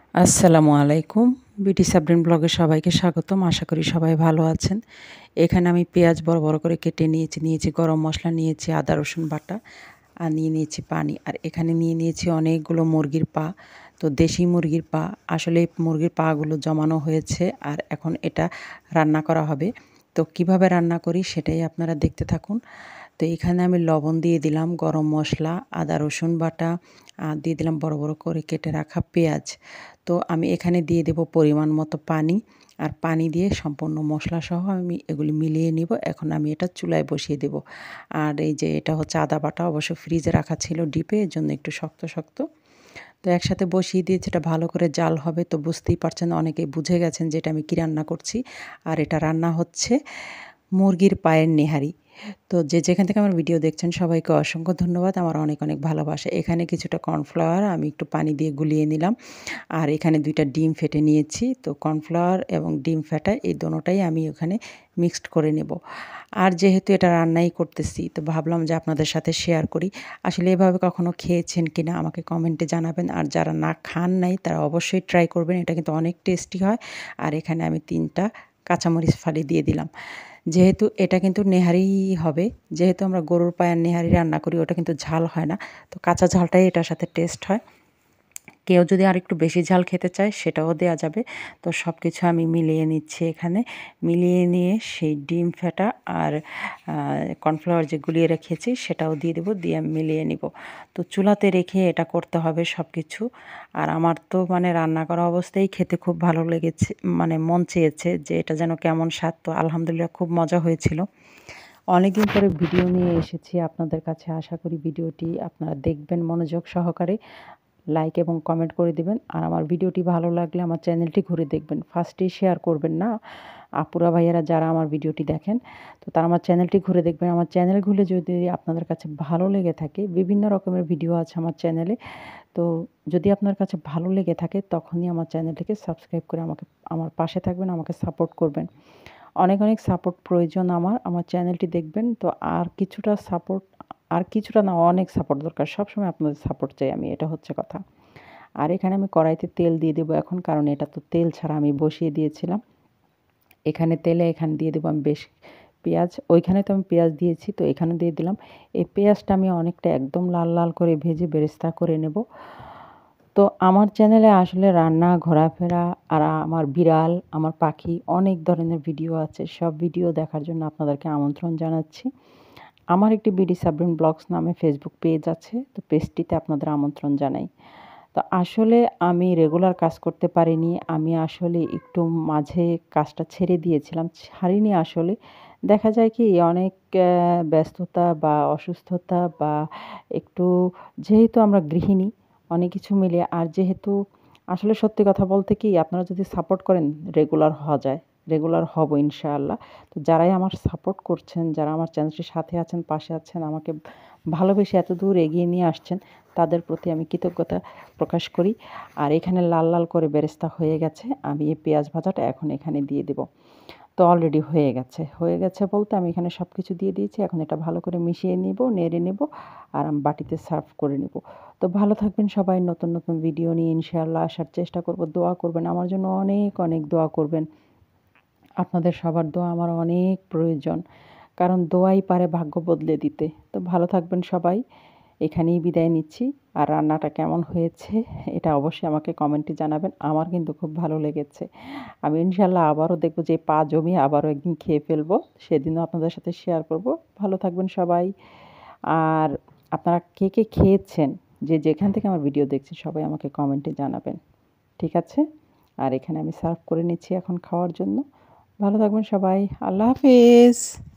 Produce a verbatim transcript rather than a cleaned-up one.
আসসালামু আলাইকুম। বিউটি সাবরিন ব্লগে সবাইকে স্বাগতম। আশা করি সবাই ভালো আছেন। এখানে আমি পেঁয়াজ বড়, বড় করে কেটে নিয়েছি, নিয়েছি গরম মসলা, নিয়েছি আদা রসুন বাটা, আর নিয়ে নিয়েছি পানি। আর এখানে নিয়ে নিয়েছি অনেকগুলো মুরগির পা। তো দেশি মুরগির পা। আসলে এই মুরগির পাগুলো জমানো হয়েছে আর এখন এটা রান্না করা হবে। তো কিভাবে রান্না করি সেটাই আপনারা দেখতে থাকুন। তো এখানে আমি লবণ দিয়ে দিলাম, গরম মসলা, আদা রসুন বাটা, আর দিয়ে দিলাম বড় বড় করে কেটে রাখা পেঁয়াজ। তো আমি এখানে দিয়ে দেব পরিমাণ মতো পানি, আর পানি দিয়ে সম্পূর্ণ মশলাসহ আমি এগুলি মিলিয়ে নিব। এখন আমি এটা চুলায় বসিয়ে দেব। আর এই যে এটা হচ্ছে আদা বাটা, অবশ্য ফ্রিজে রাখা ছিল ডিপে, এর জন্য একটু শক্ত শক্ত। তো একসাথে বসিয়ে দিয়েছি, এটা ভালো করে জাল হবে। তো বুঝতেই পারছেন, অনেকেই বুঝে গেছেন যে এটা আমি কী রান্না করছি। আর এটা রান্না হচ্ছে মুরগির পায়ের নেহারি। তো যে যেখান থেকে আমার ভিডিও দেখছেন সবাইকে অসংখ্য ধন্যবাদ, আমার অনেক অনেক ভালোবাসা। এখানে কিছুটা কর্নফ্লাওয়ার আমি একটু পানি দিয়ে গুলিয়ে নিলাম, আর এখানে দুইটা ডিম ফেটে নিয়েছি। তো কর্নফ্লাওয়ার এবং ডিম ফেটা এই দোনোটাই আমি ওখানে মিক্সড করে নেব। আর যেহেতু এটা রান্নাই করতেছি, তো ভাবলাম যে আপনাদের সাথে শেয়ার করি। আসলে এভাবে কখনো খেয়েছেন কিনা আমাকে কমেন্টে জানাবেন। আর যারা না খান নাই তারা অবশ্যই ট্রাই করবেন, এটা কিন্তু অনেক টেস্টি হয়। আর এখানে আমি তিনটা কাঁচামরিচ ফালি দিয়ে দিলাম। যেহেতু এটা কিন্তু নেহারি হবে, যেহেতু আমরা গরুর পায়ের নেহারি রান্না করি, ওটা কিন্তু ঝাল হয় না। তো কাঁচা ঝালটাই এটার সাথে টেস্ট হয়। কেউ যদি আরেকটু বেশি ঝাল খেতে চায় সেটাও দেয়া যাবে। তো সব কিছু আমি মিলিয়ে নিচ্ছি এখানে। মিলিয়ে নিয়ে সেই ডিম ফেটা আর কর্নফ্লাওয়ার যে গুলিয়ে রেখেছি সেটাও দিয়ে দেবো, দিয়ে আমি মিলিয়ে নিব। তো চুলাতে রেখে এটা করতে হবে সব কিছু। আর আমার তো মানে রান্না করা অবস্থায় খেতে খুব ভালো লেগেছে, মানে মন চেয়েছে যে এটা যেন কেমন স্বাদ। তো আলহামদুলিল্লাহ খুব মজা হয়েছিল। অনেকদিন পরে ভিডিও নিয়ে এসেছি আপনাদের কাছে। আশা করি ভিডিওটি আপনারা দেখবেন মনোযোগ সহকারে, লাইক এবং কমেন্ট করে দিবেন। আর আমার ভিডিওটি ভালো লাগলে আমার চ্যানেলটি ঘুরে দেখবেন, ফার্স্টেই শেয়ার করবেন না। আপুরা ভাইয়ারা যারা আমার ভিডিওটি দেখেন, তো তারা আমার চ্যানেলটি ঘুরে দেখবেন। আমার চ্যানেল ঘুরে যদি আপনাদের কাছে ভালো লেগে থাকে, বিভিন্ন রকমের ভিডিও আছে আমার চ্যানেলে। তো যদি আপনার কাছে ভালো লেগে থাকে তখনই আমার চ্যানেলটিকে সাবস্ক্রাইব করে আমাকে আমার পাশে থাকবেন, আমাকে সাপোর্ট করবেন। অনেক অনেক সাপোর্ট প্রয়োজন আমার আমার চ্যানেলটি দেখবেন। তো আর কিছুটা সাপোর্ট, আর কিছুটা না, অনেক সাপোর্ট দরকার। সবসময় আপনাদের সাপোর্ট চাই আমি, এটা হচ্ছে কথা। আর এখানে আমি কড়াইতে তেল দিয়ে দেবো এখন, কারণ এটা তো তেল ছাড়া আমি বসিয়ে দিয়েছিলাম। এখানে তেলে এখানে দিয়ে দেবো আমি বেশ পেঁয়াজ। ওইখানে তো আমি পেঁয়াজ দিয়েছি, তো এখানে দিয়ে দিলাম। এই পেঁয়াজটা আমি অনেকটা একদম লাল লাল করে ভেজে বেরেস্তা করে নেব। তো আমার চ্যানেলে আসলে রান্না, ঘোরাফেরা, আর আমার বিড়াল, আমার পাখি, অনেক ধরনের ভিডিও আছে। সব ভিডিও দেখার জন্য আপনাদেরকে আমন্ত্রণ জানাচ্ছি। আমার একটি বিডি সাবরিন ব্লগস নামে ফেসবুক পেজ আছে, তো পেজটিতে আপনাদের আমন্ত্রণ জানাই। তো আসলে আমি রেগুলার কাজ করতে পারিনি। আমি আসলে একটু মাঝে কাজটা ছেড়ে দিয়েছিলাম। ছাড়িনি আসলে। দেখা যায় কি অনেক অ্যা ব্যস্ততা বা অসুস্থতা বা একটু, যেহেতু আমরা গৃহিণী, অনেক কিছু মিলিয়ে, আর যেহেতু আসলে সত্যি কথা বলতে কি, আপনারা যদি সাপোর্ট করেন রেগুলার হওয়া যায়। রেগুলার হব ইনশাআল্লাহ। তো যারাই আমার সাপোর্ট করছেন, যারা আমার চ্যানেলটির সাথে আছেন, পাশে আছেন, আমাকে ভালোবেসে এতদূর এগিয়ে নিয়ে আসছেন, তাদের প্রতি আমি কৃতজ্ঞতা প্রকাশ করি। আর এখানে লাল লাল করে বেরেস্তা হয়ে গেছে। আমি এই পেঁয়াজ ভাজাটা এখন এখানে দিয়ে দেব। তো অলরেডি হয়ে গেছে। হয়ে গেছে বলতে আমি এখানে সব কিছু দিয়ে দিয়েছি। এখন এটা ভালো করে মিশিয়ে নিব, নেড়ে নেব, আর আমি বাটিতে সার্ভ করে নেব। তো ভালো থাকবেন সবাই। নতুন নতুন ভিডিও নিয়ে ইনশাআল্লাহ আসার চেষ্টা করব। দোয়া করবেন আমার জন্য, অনেক অনেক দোয়া করবেন। আপনাদের সবার দোয়া আমার অনেক প্রয়োজন, কারণ দোয়াই পারে ভাগ্য বদলে দিতে। তো ভালো থাকবেন সবাই। এখানেই বিদায় নিচ্ছি। আর রান্নাটা কেমন হয়েছে এটা অবশ্যই আমাকে কমেন্টে জানাবেন। আমার কিন্তু খুব ভালো লেগেছে। আমি ইনশাআল্লাহ আবারও দেখব যে পা জমিয়ে আবারও একদিন খেয়ে ফেলবো। সেদিনও আপনাদের সাথে শেয়ার করব। ভালো থাকবেন সবাই। আর আপনারা কে কে খেয়েছেন, যে যেখান থেকে আমার ভিডিও দেখছেন, সবাই আমাকে কমেন্টে জানাবেন। ঠিক আছে? আর এখানে আমি সার্ভ করে নিচ্ছি এখন খাওয়ার জন্য। ভালো থাকবেন সবাই। আল্লাহ হাফেজ।